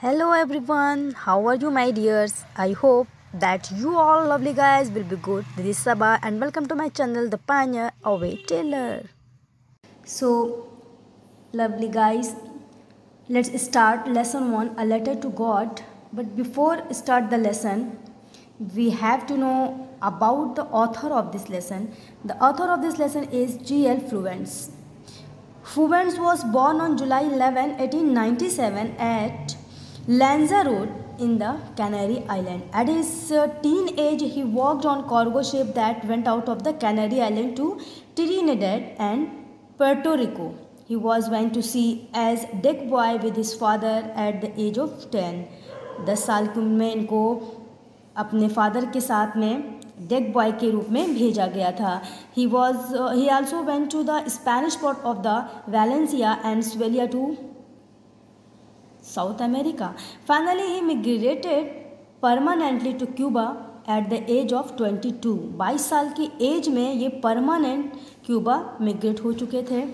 Hello everyone, how are you my dears? I hope that you all lovely guys will be good. This is Sabah and welcome to my channel The Pioneer Away Tailor. So lovely guys, let's start lesson 1, a letter to God. But before start the lesson, we have to know about the author of this lesson. The author of this lesson is G.L. Fluence. Fluence was born on July 11, 1897 at Lanzarote in the Canary Islands. At his teen age, he worked on cargo ship that went out of the Canary Islands to Trinidad and Puerto Rico. He was went to sea as deck boy with his father at the age of 10. 10 साल की उम्र में इनको अपने father के साथ में deck boy के रूप में भेजा गया था. He also went to the Spanish port of the Valencia and Sevilla to South America. Finally, he migrated permanently to Cuba at the age of 22. 22 साल की एज में ये परमानेंट क्यूबा मिग्रेट हो चुके थे.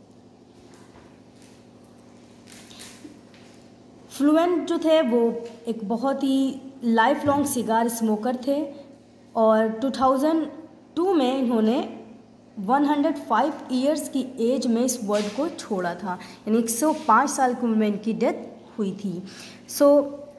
फ्लुएंट जो थे वो एक बहुत ही लाइफ लॉन्ग सिगार स्मोकर थे और 2002 में इन्होंने 105 इयर्स की एज में इस वर्ल्ड को छोड़ा था. यानी 105 साल की उम्र में इनकी डेथ हुई थी. So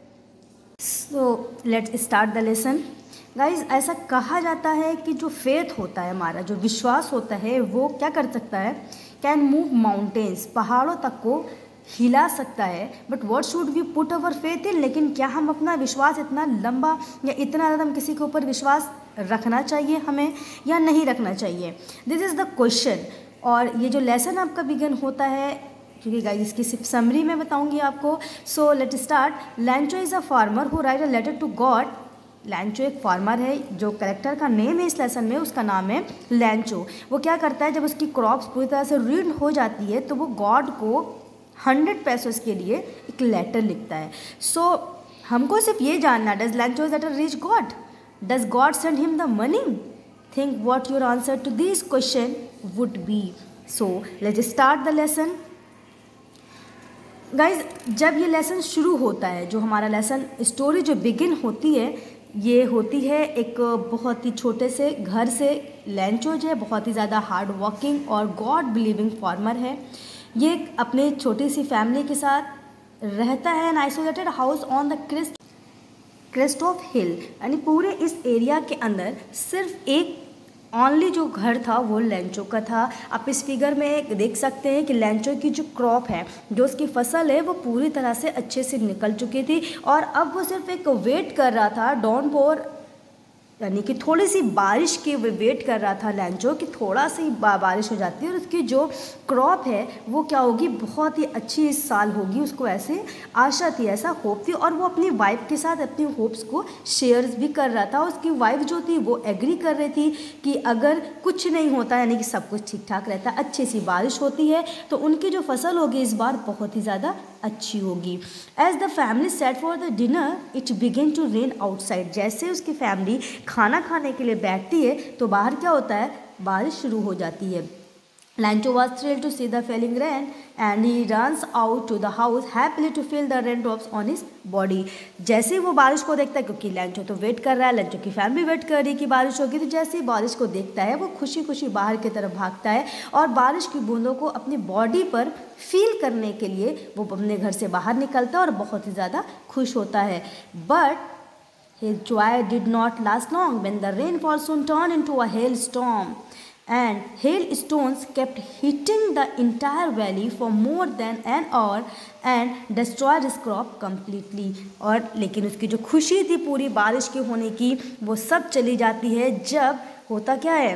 let's start the lesson. Guys, ऐसा कहा जाता है कि जो फेथ होता है, हमारा जो विश्वास होता है, वो क्या कर सकता है, कैन मूव माउंटेन्स, पहाड़ों तक को हिला सकता है. But what should we put our faith in, लेकिन क्या हम अपना विश्वास इतना लंबा या इतना ज़्यादा हम किसी के ऊपर विश्वास रखना चाहिए हमें या नहीं रखना चाहिए. This is the question. और ये जो लेसन आपका बिगन होता है, क्योंकि गाइस इसकी सिर्फ समरी मैं बताऊंगी आपको. So let start. Lencho is a farmer who write a letter to God. Lencho एक फार्मर है. जो कैरेक्टर का नेम है इस लेसन में, उसका नाम है लैंचो. वो क्या करता है, जब उसकी क्रॉप्स पूरी तरह से रीड हो जाती है तो वो गॉड को 100 पैसों के लिए एक लेटर लिखता है. सो हमको सिर्फ ये जानना, does Lencho letter reach God, does God send him the money. Think what your answer to this question would be. So let's start the lesson. Guys, जब ये लेसन शुरू होता है, जो हमारा लेसन स्टोरी जो बिगिन होती है, ये होती है एक बहुत ही छोटे से घर से. लैंचो जो है बहुत ही ज़्यादा हार्ड वर्किंग और गॉड बिलीविंग फार्मर है. ये अपने छोटी सी फैमिली के साथ रहता है an isolated house on the crest of hill. यानी पूरे इस एरिया के अंदर सिर्फ एक ओनली जो घर था वो लैंचो का था. आप इस फिगर में देख सकते हैं कि लैंचो की जो क्रॉप है, जो उसकी फसल है, वो पूरी तरह से अच्छे से निकल चुकी थी और अब वो सिर्फ एक वेट कर रहा था डाउनपोर, यानी कि थोड़ी सी बारिश की वेट कर रहा था लैंचो कि थोड़ा सी बारिश हो जाती है और उसकी जो क्रॉप है वो क्या होगी, बहुत ही अच्छी इस साल होगी. उसको ऐसे आशा थी, ऐसा होप थी और वो अपनी वाइफ के साथ अपनी होप्स को शेयर्स भी कर रहा था. उसकी वाइफ जो थी वो एग्री कर रही थी कि अगर कुछ नहीं होता, यानी कि सब कुछ ठीक ठाक रहता, अच्छी सी बारिश होती है, तो उनकी जो फसल होगी इस बार बहुत ही ज़्यादा अच्छी होगी. As the family set for the dinner it began to rain outside. जैसे उसकी फैमिली खाना खाने के लिए बैठती है तो बाहर क्या होता है, बारिश शुरू हो जाती है. लैंचो was thrilled to see the falling rain and he runs out to the house happily to feel the raindrops on his body. जैसे ही वो बारिश को देखता है, क्योंकि लैंचो तो वेट कर रहा है, लैंचो की फैमिली वेट कर रही है कि बारिश होगी, तो जैसे ही बारिश को देखता है वो खुशी खुशी बाहर की तरफ भागता है और बारिश की बूंदों को अपनी बॉडी पर फील करने के लिए वो अपने घर से बाहर निकलता है और बहुत ही ज़्यादा खुश होता है. But his joy did not last long when the rainfall soon turned into a hailstorm. And hailstones kept hitting the entire valley for more than an hour and destroyed his crop completely. और लेकिन उसकी जो खुशी थी पूरी बारिश के होने की, वो सब चली जाती है जब होता क्या है,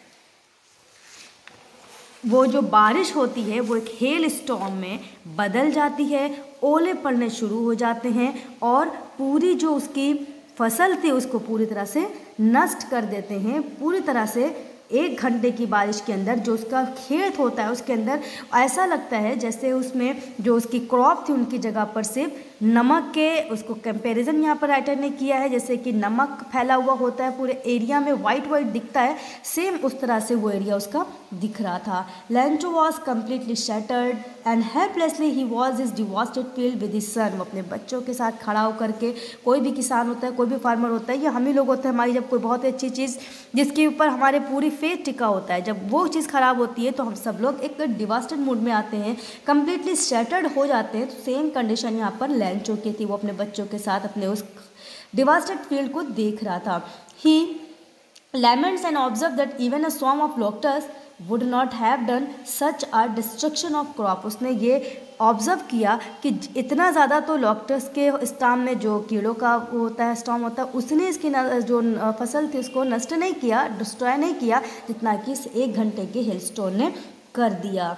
वो जो बारिश होती है वो एक हेल स्टॉर्म में बदल जाती है. ओले पड़ने शुरू हो जाते हैं और पूरी जो उसकी फसल थी उसको पूरी तरह से नष्ट कर देते हैं, पूरी तरह से 1 घंटे की बारिश के अंदर जो उसका खेत होता है उसके अंदर ऐसा लगता है जैसे उसमें जो उसकी क्रॉप थी उनकी जगह पर सिर्फ नमक के, उसको कंपैरिजन यहाँ पर राइटर ने किया है जैसे कि नमक फैला हुआ होता है पूरे एरिया में, वाइट वाइट दिखता है, सेम उस तरह से वो एरिया उसका दिख रहा था। Lencho was completely shattered and helplessly he was is devastated field with his son. वो अपने बच्चों के साथ खड़ा होकर के, कोई भी किसान होता है, कोई भी फार्मर होता है, या हम ही लोग होते हैं, हमारी जब कोई बहुत अच्छी चीज़ जिसके ऊपर हमारे पूरी फेथ टिका होता है, जब वो चीज़ ख़राब होती है तो हम सब लोग एक डिवास्टेड मूड में आते हैं, कम्प्लीटली शैटर्ड हो जाते हैं। तो सेम कंडीशन यहाँ पर लैंचो की थी। वो अपने बच्चों के साथ अपने उस डिवास्टेड फील्ड को देख रहा था। ही laments and observed that even a swarm of locusts would not have done such a destruction of crop। उसने ये ऑब्ज़र्व किया कि इतना ज़्यादा तो लॉक्टस के स्टॉर्म में, जो कीड़ों का होता है स्टॉर्म होता है, उसने इसकी जो फसल थी उसको नष्ट नहीं किया, डिस्ट्रॉय नहीं किया, जितना कि इस 1 घंटे के हेलस्टोर्म ने कर दिया।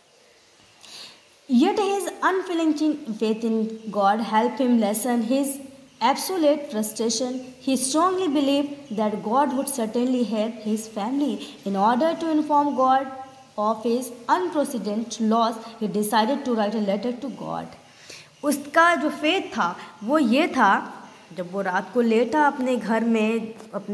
Yet his unflinching faith in God helped him lessen his absolute frustration. He strongly believed that God would certainly help his family. In order to inform God of his unprecedented loss, he decided to write a letter to God. उसका जो faith था वो ये था, जब वो रात को लेटा अपने घर में,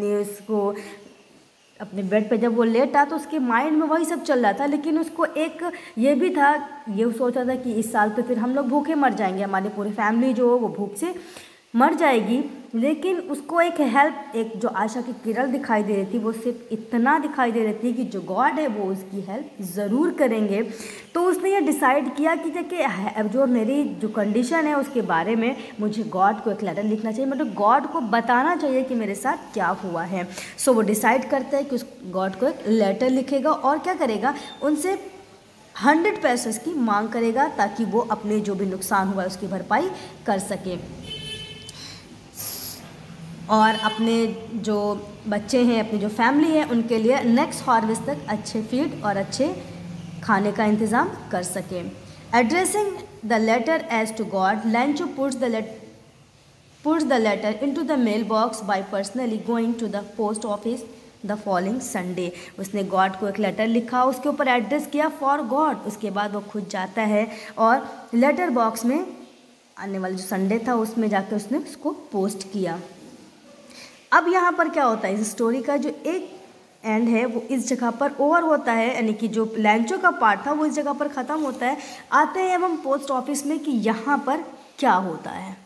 अपने बेड पे जब वो लेटा तो उसके माइंड में वही सब चल रहा था, लेकिन उसको एक ये भी था, ये सोचा था कि इस साल तो फिर हम लोग भूखे मर जाएंगे, हमारी पूरी फैमिली जो हो वो भूख से मर जाएगी। लेकिन उसको एक हेल्प, एक जो आशा की किरण दिखाई दे रही थी, वो सिर्फ इतना दिखाई दे रही थी कि जो गॉड है वो उसकी हेल्प ज़रूर करेंगे। तो उसने ये डिसाइड किया कि देखिए जो मेरी जो कंडीशन है उसके बारे में मुझे गॉड को एक लेटर लिखना चाहिए, मतलब गॉड को बताना चाहिए कि मेरे साथ क्या हुआ है। सो वो डिसाइड करता है कि उस गॉड को एक लेटर लिखेगा और क्या करेगा, उनसे 100 पैसे की मांग करेगा ताकि वो अपने जो भी नुकसान हुआ है उसकी भरपाई कर सके और अपने जो बच्चे हैं, अपनी जो फैमिली है, उनके लिए नेक्स्ट हार्वेस्ट तक अच्छे फीड और अच्छे खाने का इंतज़ाम कर सके। Addressing the letter as to God, Lencho puts the letter into the mail box by personally going to the post office the following Sunday. उसने गॉड को एक लेटर लिखा, उसके ऊपर एड्रेस किया फॉर गॉड, उसके बाद वो खुद जाता है और लेटर बॉक्स में आने वाला जो संडे था उसमें जाकर उसने उसको पोस्ट किया। अब यहाँ पर क्या होता है, इस स्टोरी का जो एक एंड है वो इस जगह पर ओवर होता है, यानी कि जो लैंचो का पार्ट था वो इस जगह पर ख़त्म होता है। आते हैं एवं पोस्ट ऑफिस में कि यहाँ पर क्या होता है।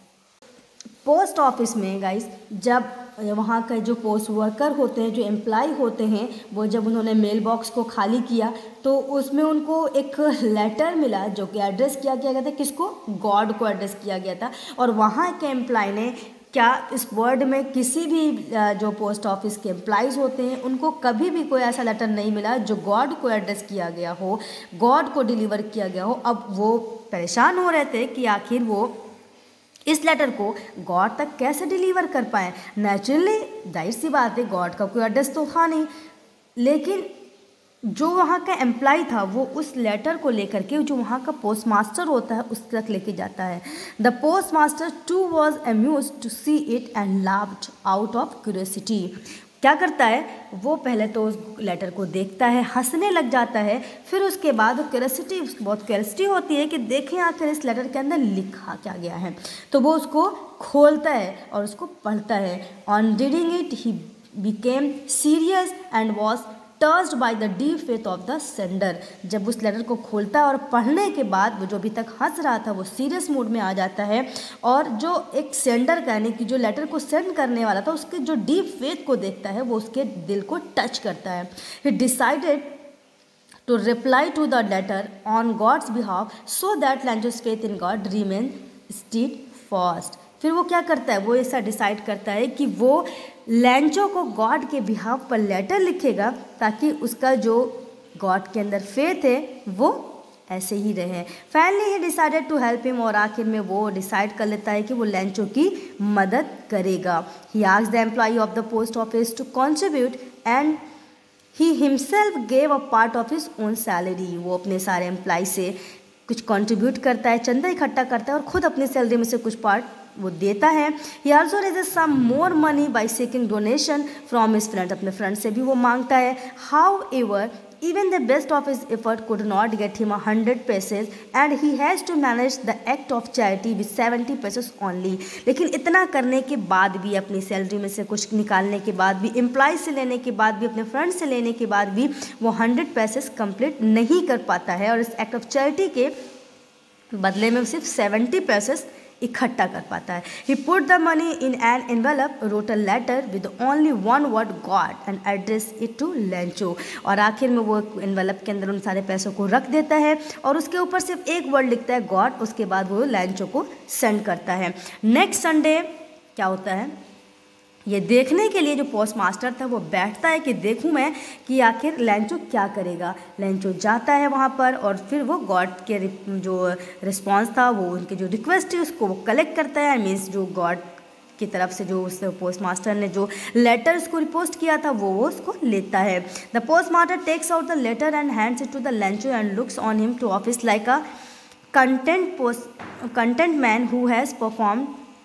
पोस्ट ऑफिस में गाइस, जब वहाँ का जो पोस्ट वर्कर होते हैं, जो एम्प्लॉय होते हैं, वो जब उन्होंने मेल बॉक्स को खाली किया तो उसमें उनको एक लेटर मिला जो कि एड्रेस किया गया था, किसको, गॉड को एड्रेस किया गया था। और वहाँ के एम्प्लॉय ने क्या इस वर्ल्ड में किसी भी जो पोस्ट ऑफिस के एम्प्लॉइज़ होते हैं उनको कभी भी कोई ऐसा लेटर नहीं मिला जो गॉड को एड्रेस किया गया हो, गॉड को डिलीवर किया गया हो। अब वो परेशान हो रहे थे कि आखिर वो इस लेटर को गॉड तक कैसे डिलीवर कर पाएँ। नेचुरली जाहिर सी बात है, गॉड का कोई एड्रेस तो था नहीं, लेकिन जो वहाँ का एम्प्लॉय था वो उस लेटर को लेकर के जो वहाँ का पोस्ट मास्टर होता है उस तक लेके जाता है। The postmaster too was amused to see it and laughed out of curiosity. क्या करता है वो, पहले तो उस लेटर को देखता है, हंसने लग जाता है, फिर उसके बाद क्यूरियोसिटी, उसको बहुत क्यूरियोसिटी होती है कि देखें आखिर इस लेटर के अंदर लिखा क्या गया है। तो वो उसको खोलता है और उसको पढ़ता है। On reading it he became serious and was touched by the deep faith of the sender. जब उस लेटर को खोलता है और पढ़ने के बाद वो जो अभी तक हंस रहा था वो सीरियस मूड में आ जाता है और जो एक सेंडर का, यानी कि जो लेटर को सेंड करने वाला था, उसके जो डीप फेथ को देखता है वो उसके दिल को टच करता है। He decided to reply to the letter on God's behalf so that Lencho's faith in God remain steadfast. फिर वो क्या करता है, वो ऐसा डिसाइड करता है कि वो लैंचो को गॉड के बिहाफ पर लेटर लिखेगा ताकि उसका जो गॉड के अंदर फेथ है वो ऐसे ही रहे। Finally he decided to help him, और आखिर में वो डिसाइड कर लेता है कि वो लैंचो की मदद करेगा। He asked the employ of the post office to contribute and he himself gave a part of his own salary. वो अपने सारे एम्प्लॉय से कुछ कंट्रीब्यूट करता है, चंदा इकट्ठा करता है और ख़ुद अपनी सैलरी में से कुछ पार्ट वो देता है। He also raises some more money by seeking donation from his friends, अपने फ्रेंड से भी वो मांगता है। However even the best of his effort could not get him 100 paise and he has to manage the act of charity with 70 paise only। लेकिन इतना करने के बाद भी, अपनी सैलरी में से कुछ निकालने के बाद भी, एम्प्लॉय से लेने के बाद भी, अपने फ्रेंड से लेने के बाद भी वो 100 पैसे कंप्लीट नहीं कर पाता है और इस एक्ट ऑफ चैरिटी के बदले में सिर्फ 70 पैसे इकट्ठा कर पाता है। He put the money in an envelope, wrote a letter with only one word God and address it to Lencho, और आखिर में वो एनवेलप के अंदर उन सारे पैसों को रख देता है और उसके ऊपर सिर्फ एक वर्ड लिखता है गॉड, उसके बाद वो लेंचो को सेंड करता है। नेक्स्ट संडे क्या होता है, ये देखने के लिए जो पोस्ट मास्टर था वो बैठता है कि देखूं मैं कि आखिर लेंचो क्या करेगा। लेंचो जाता है वहाँ पर और फिर वो गॉड के जो रिस्पांस था, वो उनके जो रिक्वेस्ट थी उसको वो कलेक्ट करता है। मीन्स जो गॉड की तरफ से जो उस पोस्ट मास्टर ने जो लेटर उसको रिपोस्ट किया था वो उसको लेता है। The postmaster takes out the letter and hands it to the Lencho and looks on him to office like a content man who has perform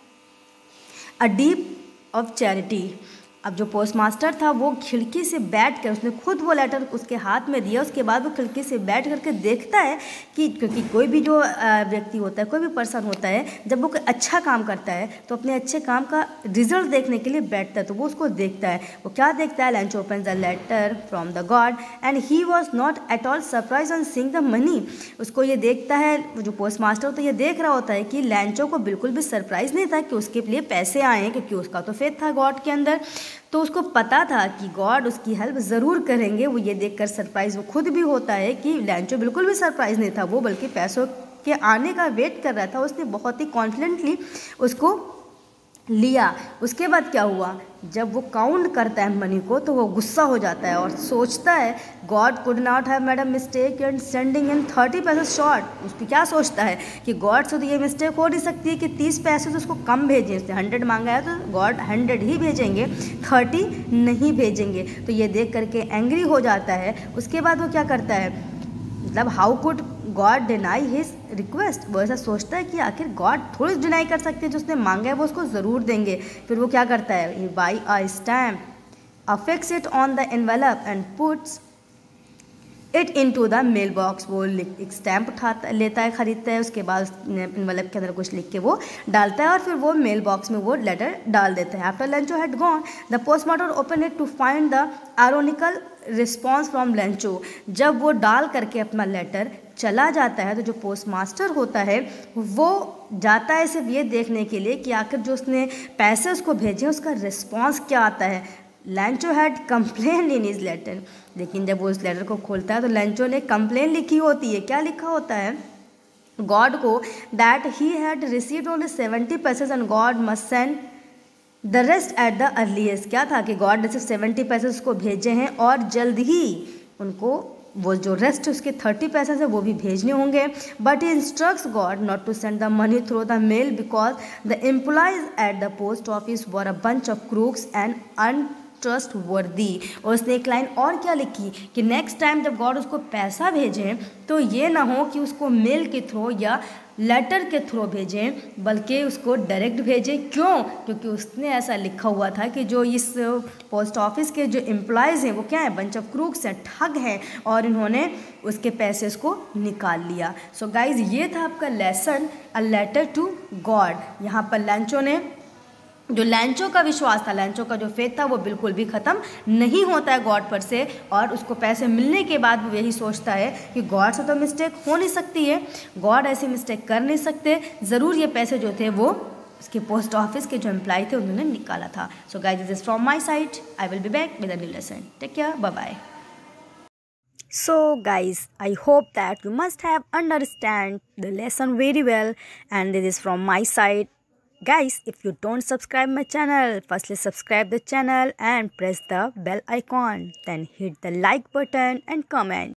a deep of charity. अब जो post master था वो खिड़की से बैठ कर, उसने खुद वो लेटर उसके हाथ में दिया, उसके बाद वो खिड़की से बैठ करके देखता है कि, क्योंकि कोई भी जो व्यक्ति होता है, कोई भी पर्सन होता है, जब वो कोई अच्छा काम करता है तो अपने अच्छे काम का रिजल्ट देखने के लिए बैठता है, तो वो उसको देखता है। वो क्या देखता है, Lencho opens the letter from the God and he was not at all surprise on seeing the money. उसको ये देखता है, जो पोस्ट मास्टर होता है ये देख रहा होता है कि लेंचो को बिल्कुल भी सरप्राइज नहीं था कि उसके लिए पैसे आए हैं, क्योंकि उसका तो फेथ था गॉड के अंदर, तो उसको पता था कि गॉड उसकी हेल्प ज़रूर करेंगे। वो ये देखकर सरप्राइज़ वो खुद भी होता है कि लेंचो बिल्कुल भी सरप्राइज़ नहीं था, वो बल्कि पैसों के आने का वेट कर रहा था। उसने बहुत ही कॉन्फिडेंटली उसको लिया। उसके बाद क्या हुआ, जब वो काउंट करता है मनी को तो वो गुस्सा हो जाता है और सोचता है God could not have made a mistake and sending in 30 पैसे शॉर्ट। उसकी क्या सोचता है कि गॉड से तो ये मिस्टेक हो नहीं सकती है कि 30 पैसे तो उसको कम भेजें, उसने 100 मांगा है तो गॉड 100 ही भेजेंगे, 30 नहीं भेजेंगे। तो ये देख करके एंग्री हो जाता है। उसके बाद वो क्या करता है, मतलब how could God deny his request, वो ऐसा सोचता है कि आखिर गॉड थोड़ी डिनाई कर सकते हैं, जो उसने मांगा है वो उसको ज़रूर देंगे। फिर वो क्या करता है, he buy a stamp, affix it on the envelope and puts it into the mail box. वो एक स्टैम्प उठाता लेता है, खरीदता है, उसके बाद एनवेलप के अंदर कुछ लिख के वो डालता है और फिर वो मेल बॉक्स में वो लेटर डाल देता है। After Lencho had gone the postmaster open it to find the ironical response from Lencho. जब वो डाल करके अपना लेटर चला जाता है तो जो पोस्ट मास्टर होता है वो जाता है सिर्फ ये देखने के लिए कि आखिर जो उसने पैसे उसको भेजे उसका रिस्पॉन्स क्या आता है। Lencho had complain in his letter, लेकिन जब वो उस लेटर को खोलता है तो लेंचो ने कंप्लेन लिखी होती है। क्या लिखा होता है गॉड को, that he had received only 70 पैसेज and God must send the rest at the earliest. क्या था कि गॉड ने सिर्फ 70 पैसे उसको भेजे हैं और जल्द ही उनको वो जो रेस्ट उसके 30 पैसे है वो भी भेजने होंगे। But he instructs God not to send the money through the mail because the employees at the post office were a bunch of crooks and trustworthy. और उसने एक लाइन और क्या लिखी कि नेक्स्ट टाइम जब गॉड उसको पैसा भेजें तो ये ना हो कि उसको मेल के थ्रू या लेटर के थ्रू भेजें, बल्कि उसको डायरेक्ट भेजें। क्यों? क्योंकि उसने ऐसा लिखा हुआ था कि जो इस पोस्ट ऑफिस के जो एम्प्लॉयज़ हैं वो क्या है, बंच ऑफ क्रूक्स हैं, ठग हैं, और इन्होंने उसके पैसे को निकाल लिया। सो गाइज ये था आपका lesson a letter to God. यहाँ पर लेंचो ने जो लेंचो का विश्वास था, लेंचो का जो फेथ था वो बिल्कुल भी ख़त्म नहीं होता है गॉड पर से, और उसको पैसे मिलने के बाद वो यही सोचता है कि गॉड से तो मिस्टेक हो नहीं सकती है, गॉड ऐसी मिस्टेक कर नहीं सकते, ज़रूर ये पैसे जो थे वो उसके पोस्ट ऑफिस के जो एम्प्लॉय थे उन्होंने निकाला था। So guys this is from my side, I will be back with a new lesson. Take care, bye bye. So guys, I hope that you must have understand the lesson very well, and this is from my side. Guys, if you don't subscribe my channel, firstly subscribe the channel and press the bell icon, then hit the like button and comment.